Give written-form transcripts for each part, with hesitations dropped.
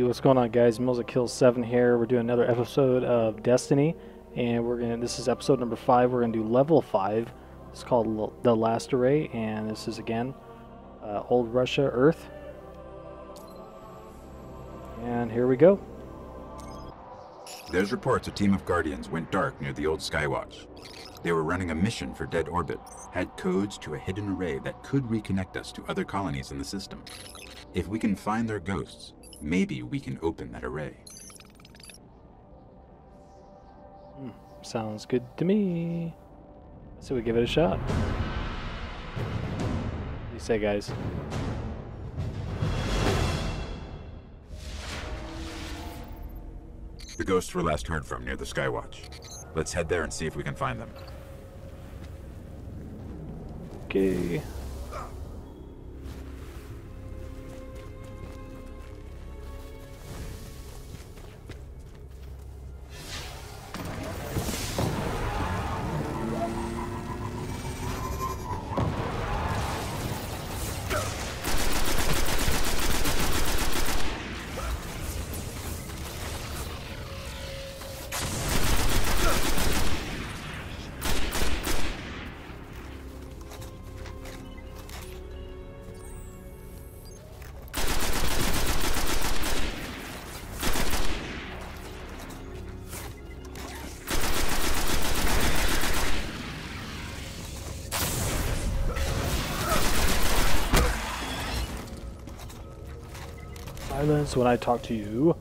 what's going on, guys? MillsAKills7 here. We're doing another episode of Destiny, and this is episode number 5. We're gonna do level 5. It's called The Last Array, and this is again Old Russia, Earth. And here we go. There's reports a team of Guardians went dark near the old Skywatch. They were running a mission for Dead Orbit, had codes to a hidden array that could reconnect us to other colonies in the system. If we can find their ghosts, maybe we can open that array. Sounds good to me. So we give it a shot. What do you say, guys? The ghosts were last heard from near the Skywatch. Let's head there and see if we can find them. Okay. Silence when I talk to you.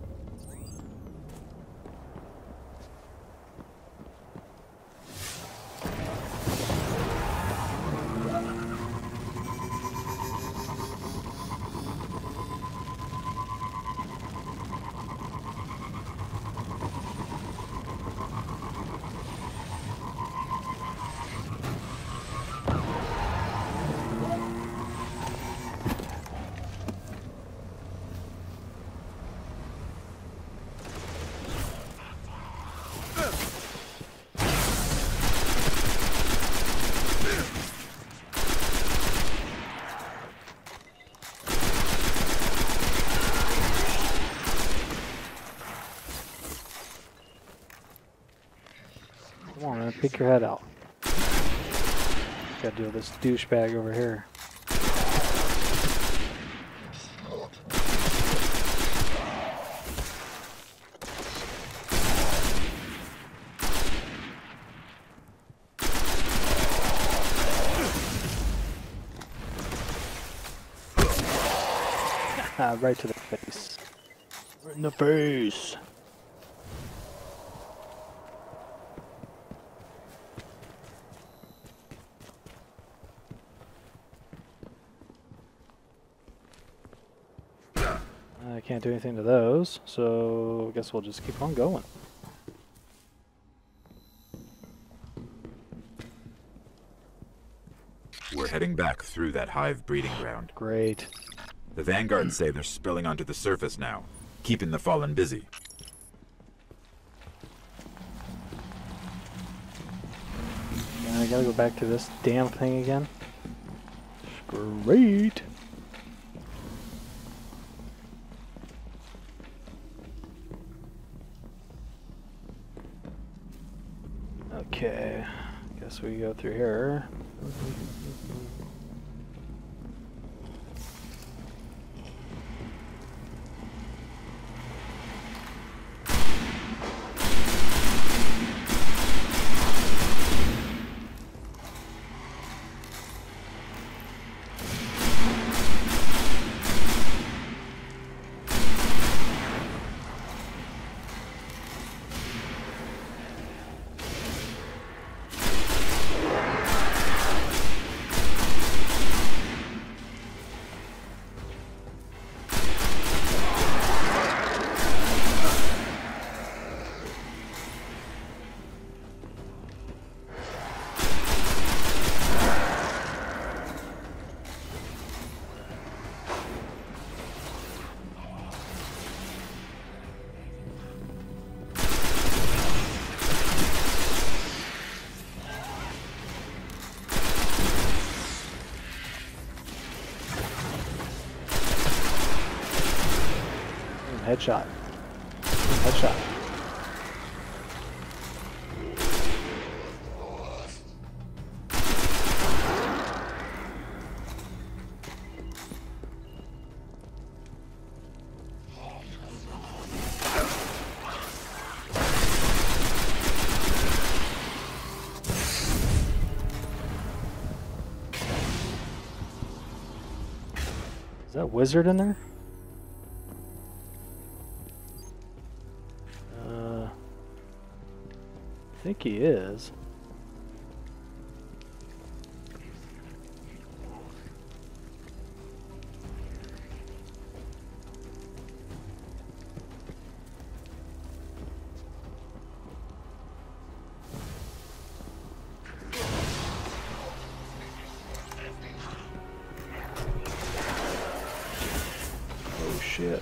Come on, man, pick your head out. Gotta deal with this douchebag over here. Right to the face. Right in the face. I can't do anything to those, so I guess we'll just keep on going. We're heading back through that hive breeding ground. Great. The Vanguard say they're spilling onto the surface now, keeping the Fallen busy. And I gotta go back to this damn thing again. Great. Okay, guess we go through here. headshot. Headshot. Is that wizard in there? I think he is. Oh shit.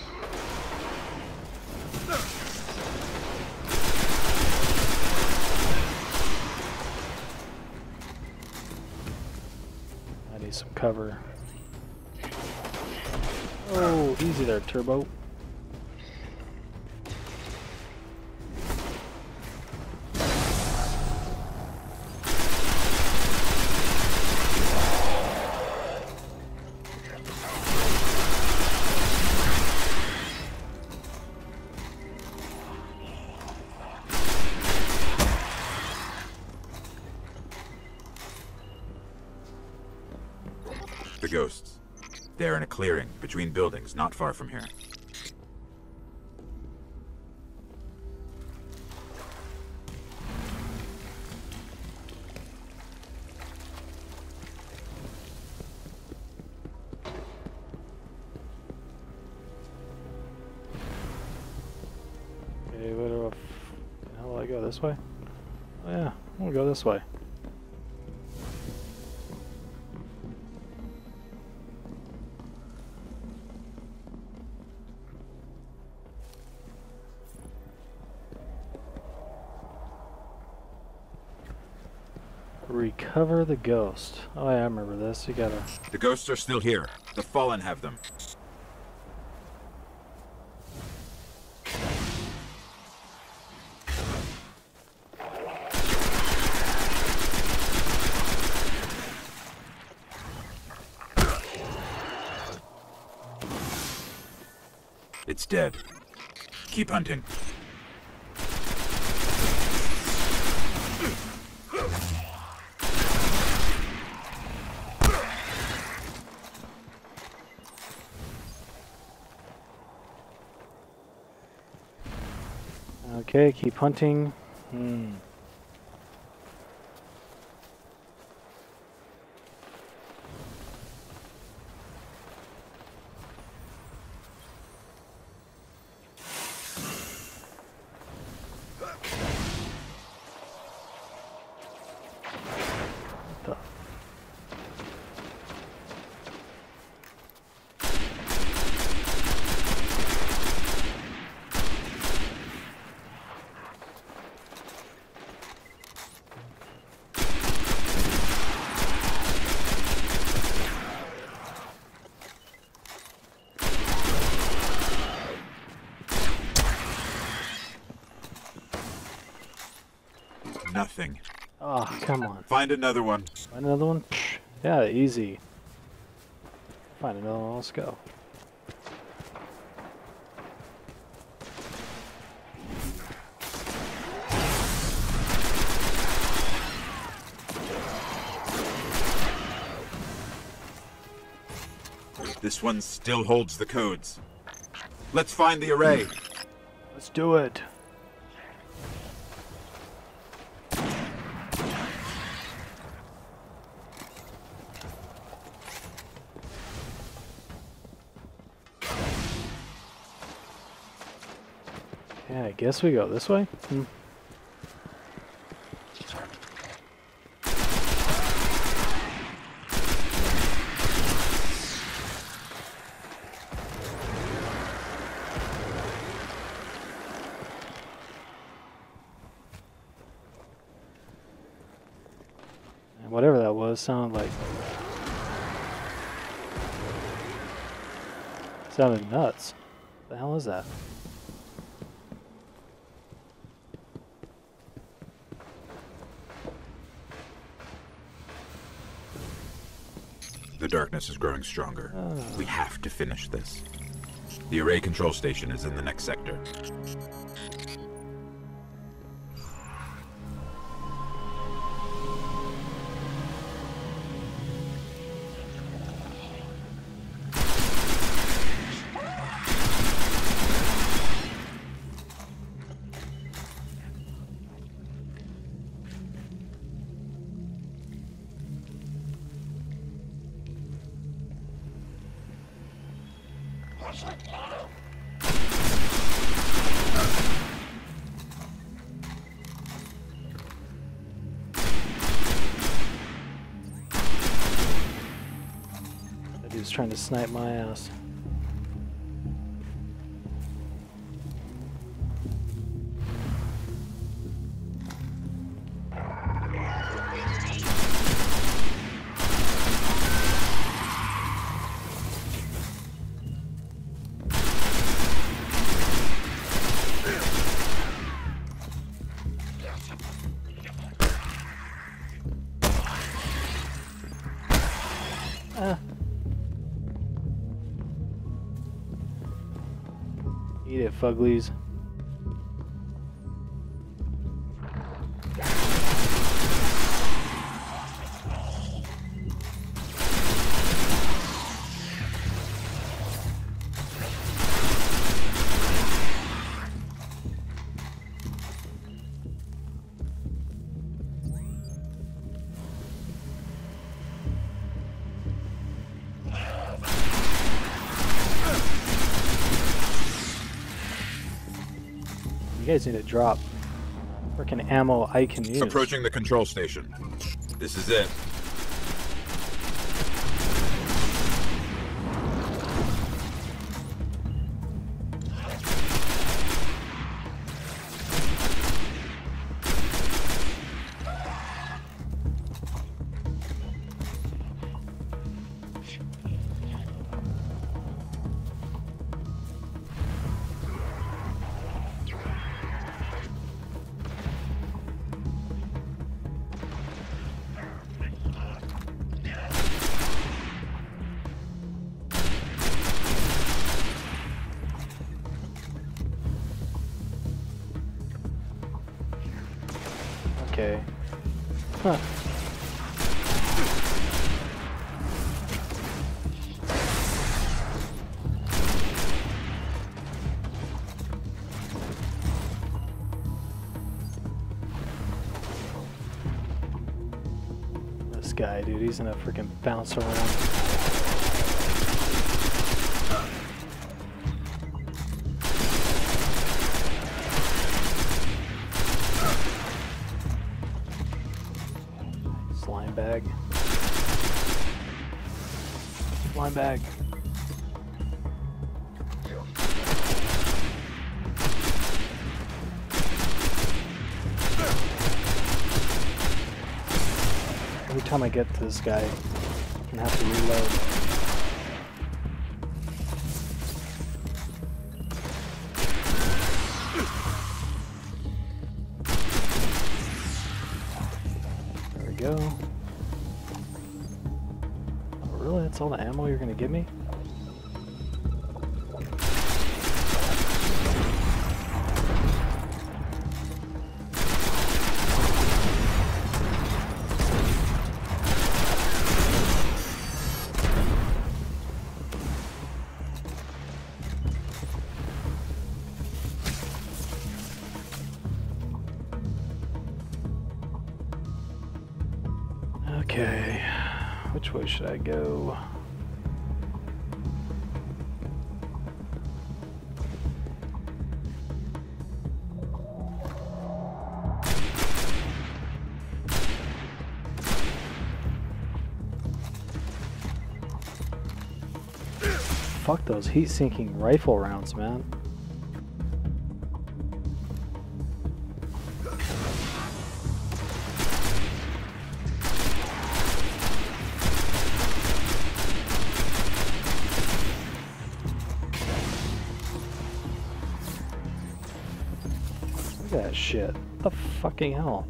I need some cover. Oh, easy there, Turbo. The ghosts. They're in a clearing between buildings not far from here. Okay, how do I go this way? Oh yeah, I'm gonna go this way. Recover the ghost. Oh yeah, I remember this. You gotta... The ghosts are still here. The Fallen have them. It's dead. Keep hunting. Okay, keep hunting. What the... Nothing. Oh, come on. Find another one. Find another one? Yeah, easy. Find another one, let's go. This one still holds the codes. Let's find the array. Let's do it. Yeah, I guess we go this way. And whatever that was sounded like... sounded nuts. The hell is that? The darkness is growing stronger. We have to finish this. The array control station is in the next sector. That dude's trying to snipe my ass. Eat it, fuglies. You guys need to drop freaking ammo I can use. Approaching the control station. This is it. Okay. Huh. This guy, dude, he's gonna freaking bounce around. Slime bag. Slime bag. Every time I get to this guy, I'm gonna have to reload. Go. Oh, really? That's all the ammo you're gonna give me? Okay, which way should I go? Fuck those heat-sinking rifle rounds, man. that shit. What the fucking hell?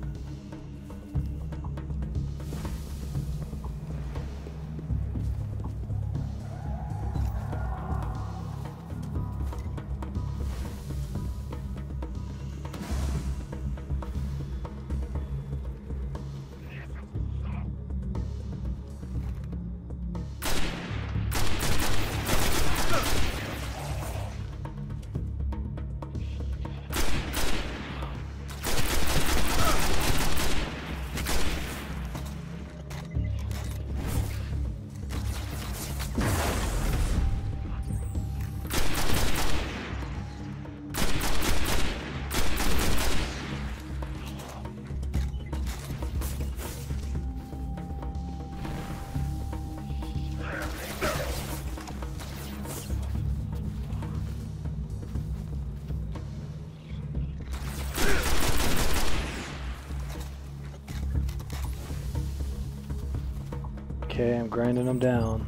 Okay, I'm grinding them down.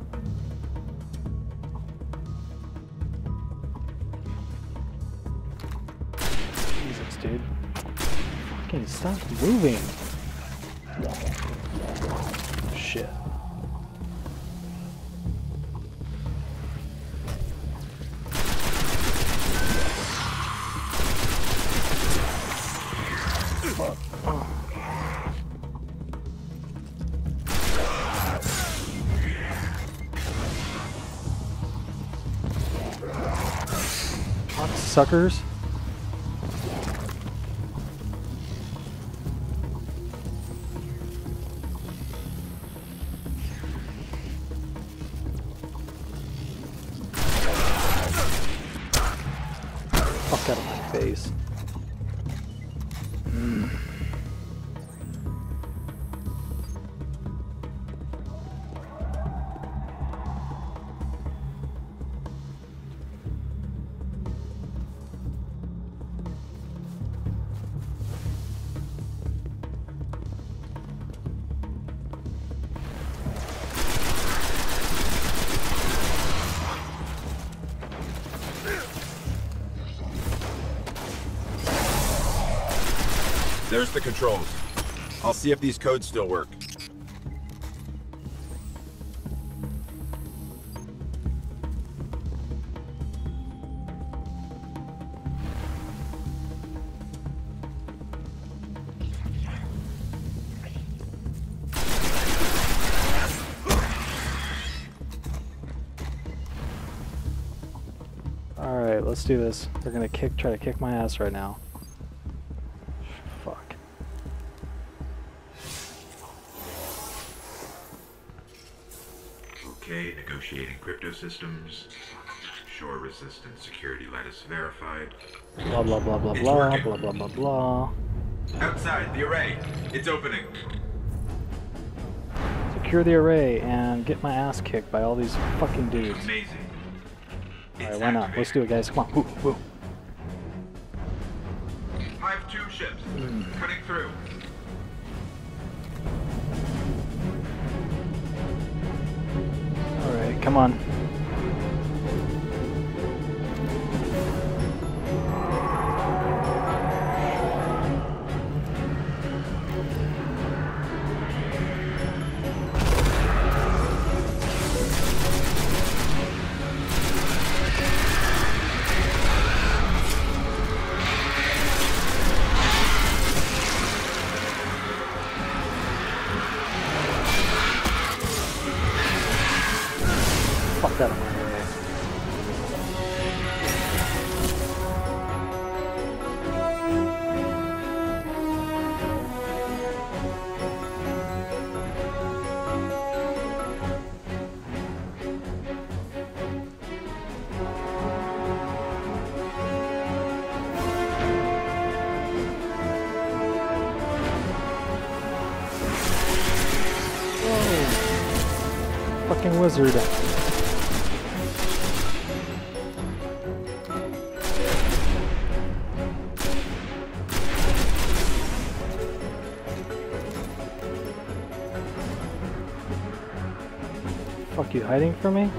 Jesus, dude. Fucking stop moving. Shit. Fuck. Oh. Suckers. Fuck out of my face. There's the controls. I'll see if these codes still work. Alright, let's do this. They're gonna try to kick my ass right now. Fuck. Okay, negotiating crypto systems. Shore resistant security lattice verified. Blah blah blah blah It's blah working. blah blah blah blah. Outside, the array. It's opening. Secure the array and get my ass kicked by all these fucking dudes. Amazing. Alright, why not? Let's do it, guys. Come on. Woo, woo. Hive 2 ships. Cutting through. Alright, come on. Fuck that out of my way. Whoa. Fucking wizard. Fuck, you hiding from me?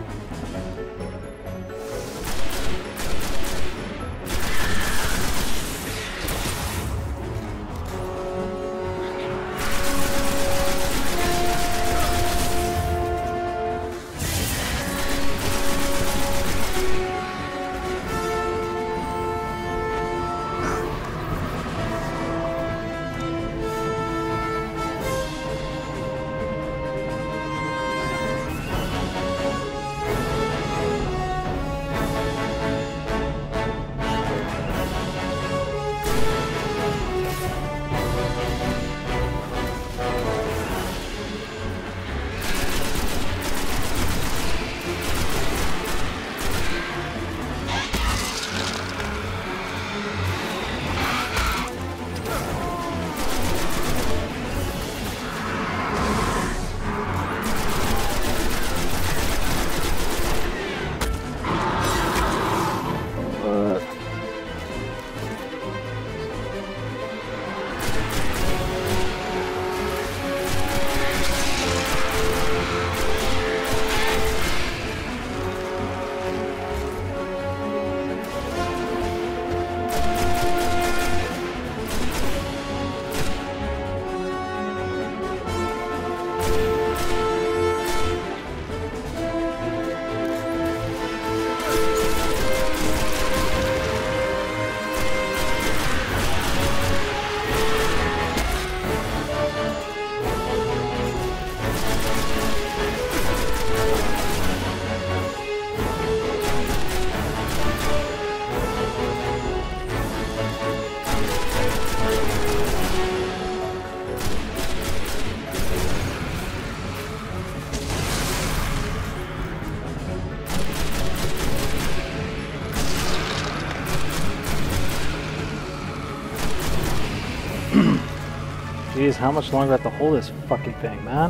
Jeez, how much longer I have to hold this fucking thing, man?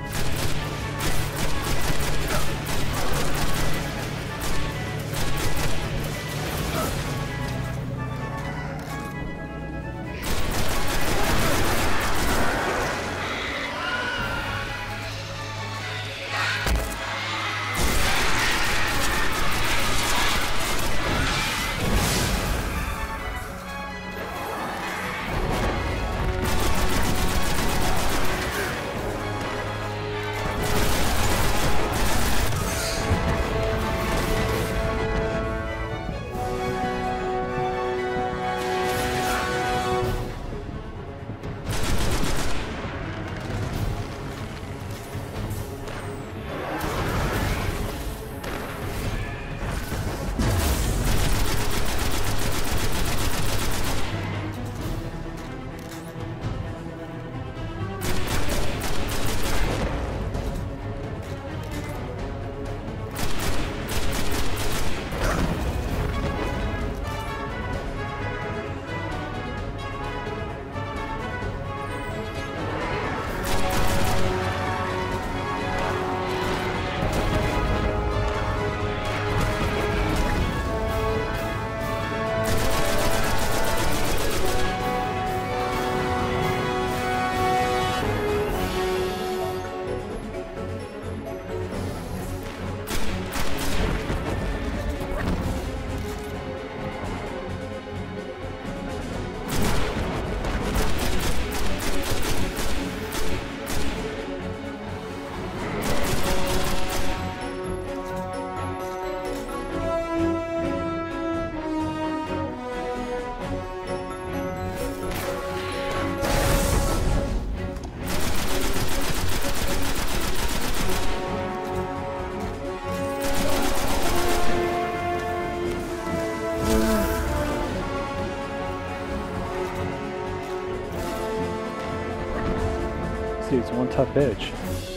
Dude's one tough bitch.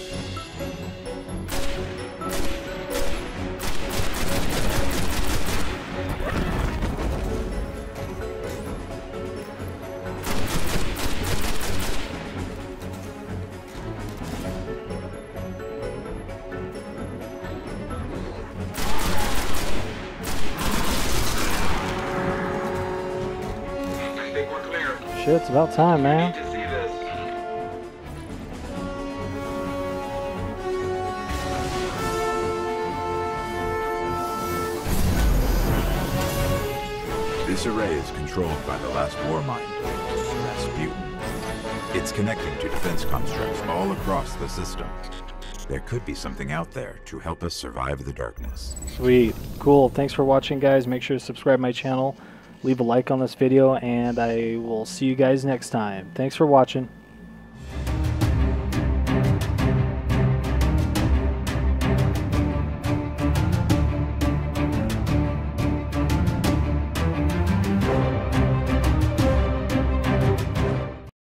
I think we're clear. Shit, it's about time, Need man. to see this. This array is controlled by the last Warmind, Rasputin. It's connecting to defense constructs all across the system. There could be something out there to help us survive the darkness. Sweet. Cool. Thanks for watching, guys. Make sure to subscribe my channel. Leave a like on this video, and I will see you guys next time. Thanks for watching.